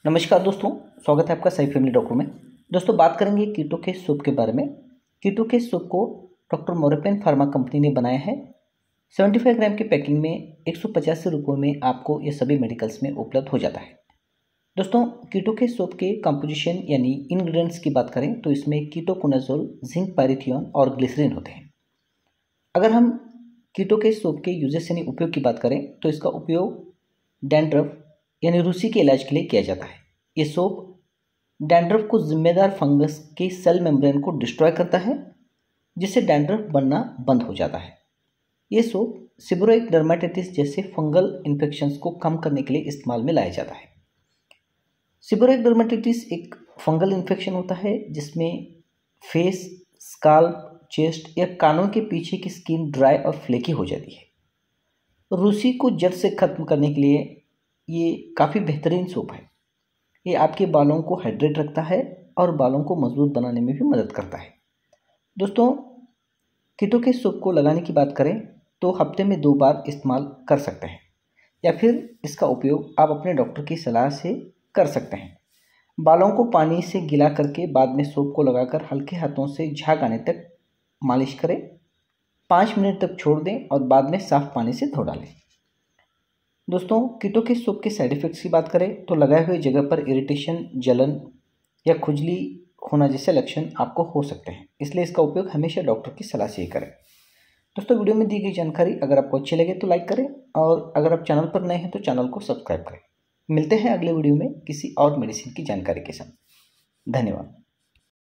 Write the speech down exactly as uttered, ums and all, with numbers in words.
नमस्कार दोस्तों, स्वागत है आपका सही फैमिली डॉक्टर में। दोस्तों बात करेंगे कीटो के सूप के बारे में। कीटो के सूप को डॉक्टर मोरेपेन फार्मा कंपनी ने बनाया है। पचहत्तर ग्राम की पैकिंग में एक सौ पचासी रुपये में आपको ये सभी मेडिकल्स में उपलब्ध हो जाता है। दोस्तों कीटो के सूप के कंपोजिशन यानी इंग्रेडिएंट्स की बात करें तो इसमें कीटोकोनाजोल, जिंक पायरिथियोन और ग्लिसरीन होते हैं। अगर हम कीटो के सूप के यूजेस यानी उपयोग की बात करें तो इसका उपयोग डैंड्रफ यानी रूसी के इलाज के लिए किया जाता है। ये सोप डैंड्रफ को जिम्मेदार फंगस के सेल मेम्ब्रेन को डिस्ट्रॉय करता है, जिससे डैंड्रफ बनना बंद हो जाता है। ये सोप सीबोरिक डर्मेटाइटिस जैसे फंगल इन्फेक्शंस को कम करने के लिए इस्तेमाल में लाया जाता है। सीबोरिक डर्मेटाइटिस एक फंगल इन्फेक्शन होता है जिसमें फेस, स्काल्प, चेस्ट या कानों के पीछे की स्किन ड्राई और फ्लेकी हो जाती है। रूसी को जड़ से खत्म करने के लिए ये काफ़ी बेहतरीन सोप है। ये आपके बालों को हाइड्रेट रखता है और बालों को मजबूत बनाने में भी मदद करता है। दोस्तों कीटो के सूप को लगाने की बात करें तो हफ्ते में दो बार इस्तेमाल कर सकते हैं या फिर इसका उपयोग आप अपने डॉक्टर की सलाह से कर सकते हैं। बालों को पानी से गीला करके बाद में सूप को लगाकर हल्के हाथों से झाग आने तक मालिश करें। पाँच मिनट तक छोड़ दें और बाद में साफ पानी से धो डालें। दोस्तों कीटो के सूप के साइड इफ़ेक्ट्स की बात करें तो लगाए हुए जगह पर इरिटेशन, जलन या खुजली होना जैसे लक्षण आपको हो सकते हैं, इसलिए इसका उपयोग हमेशा डॉक्टर की सलाह से ही करें। दोस्तों वीडियो में दी गई जानकारी अगर आपको अच्छी लगे तो लाइक करें और अगर आप चैनल पर नए हैं तो चैनल को सब्सक्राइब करें। मिलते हैं अगले वीडियो में किसी और मेडिसिन की जानकारी के साथ। धन्यवाद।